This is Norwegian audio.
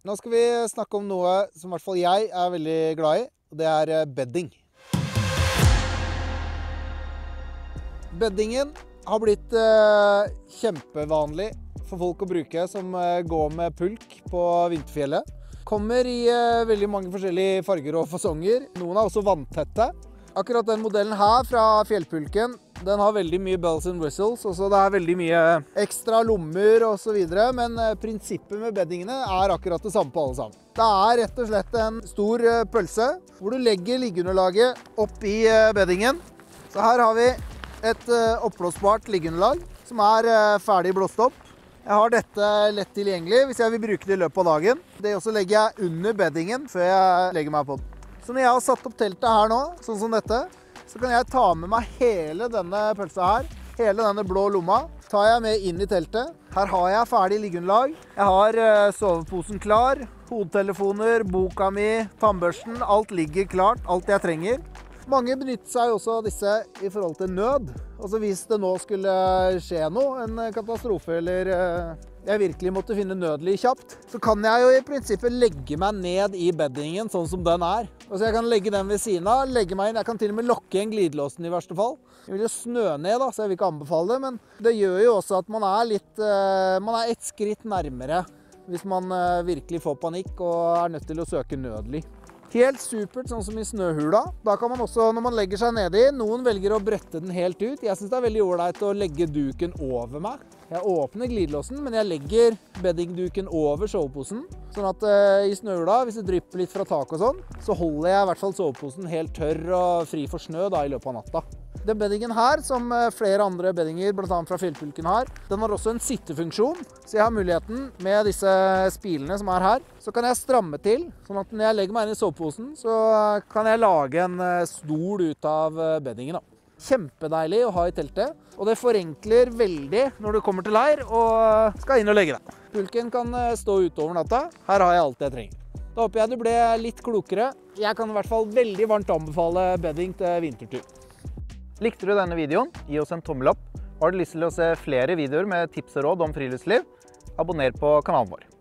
Nå skal vi snakke om noe som i hvert fall jeg er veldig glad i, og det er bedding. Beddingen har blitt kjempevanlig for folk å bruke som går med pulk på vinterfjellet. Kommer i veldig mange forskjellige farger og fasonger. Noen er også vanntette. Akkurat den modellen her fra fjellpulken, den har veldig mye bells and whistles, også det er veldig mye ekstra lommer og så videre, men prinsippet med beddingene er akkurat det samme på alle sammen. Det er rett og slett en stor pølse, hvor du legger liggeunderlaget opp i beddingen. Så her har vi et oppblåsbart liggeunderlag, som er ferdig blåst opp. Jeg har dette lett tilgjengelig hvis jeg vil bruke det i løpet av dagen. Det også legger jeg under beddingen før jeg legger meg på den. Så når jeg har satt opp teltet her nå, sånn som dette, så kan jeg ta med meg hele denne pølsa her, hele denne blå lomma, tar jeg med inn i teltet. Her har jeg ferdig liggeunderlag. Jeg har soveposen klar, hodetelefoner, boka mi, tannbørsten, alt ligger klart, alt jeg trenger. Mange benytter seg også av disse i forhold til nød. Altså hvis det nå skulle skje noe, en katastrofe eller jeg virkelig måtte finne nødlig kjapt, så kan jeg jo i prinsippet legge meg ned i beddingen sånn som den er. Altså jeg kan legge den ved siden av, legge meg inn, jeg kan til og med lokke igjen glidelåsen i verste fall. Jeg vil jo snø ned da, så jeg vil ikke anbefale det, men det gjør jo også at man er et skritt nærmere hvis man virkelig får panikk og er nødt til å søke nødlig. Helt supert, sånn som i snøhula. Da kan man også, når man legger seg nedi, noen velger å brette den helt ut. Jeg synes det er veldig ordentlig å legge duken over meg. Jeg åpner glidelåsen, men jeg legger beddingduken over soveposen. Sånn at i snøhula, hvis det drypper litt fra tak og sånn, så holder jeg i hvert fall soveposen helt tørr og fri for snø da, i løpet av natta. Den beddingen her, som flere andre beddinger, blant annet fra fjellpulken har, den har også en sittefunksjon. Så jeg har muligheten med disse spilene som er her. Så kan jeg stramme til, sånn at når jeg legger meg inn i soveposen, så kan jeg lage en stol ut av beddingen da. Kjempedeilig å ha i teltet, og det forenkler veldig når du kommer til leir og skal inn og legge deg. Pulken kan stå ute over natta. Her har jeg alt jeg trenger. Da håper jeg du ble litt klokere. Jeg kan i hvert fall veldig varmt anbefale bedding til vintertur. Likte du denne videoen? Gi oss en tommel opp. Har du lyst til å se flere videoer med tips og råd om friluftsliv? Abonner på kanalen vår.